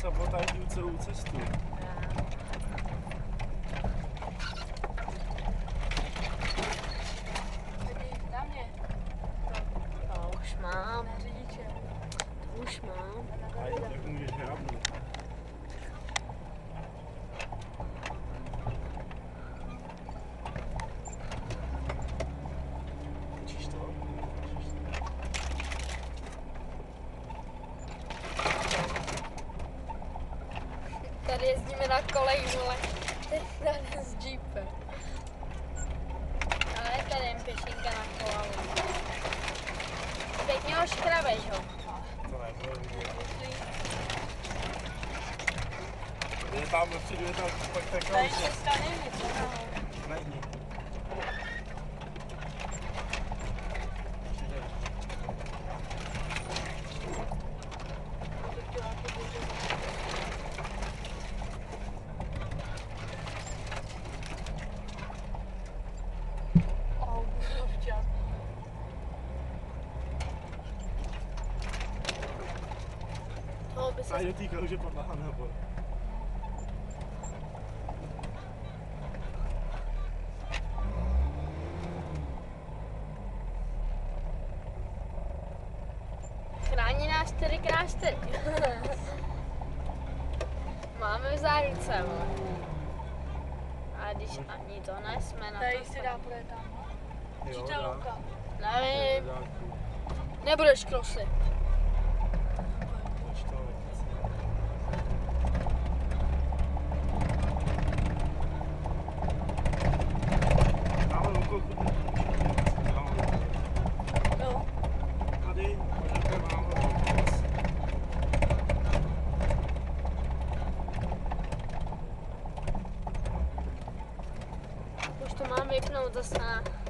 sabotážují celou cestu. Na mě. To už mám. Na řidiče. To už mám. A jak můžeš hrábnout? Učíš to? Tady jezdíme na kolech, vole. Tady s jeepem. Ale je tady jen pěšinka na kola. Pěkně ho škrabeš, ho. To nebude vidět. Je tam dopředu, je tam pak taková Tady se stane něco. není. Toho by se... Tady do té kaluže padla nebo? Chrání nás 4x4. Máme v záruce, vole. A když ani to nesme na Tady to... si dá projet tam. Jo, Určitě dá. Luka. Nevím, nebudeš krosy. No. Tady, možná máme. Už to mám vypnout zase.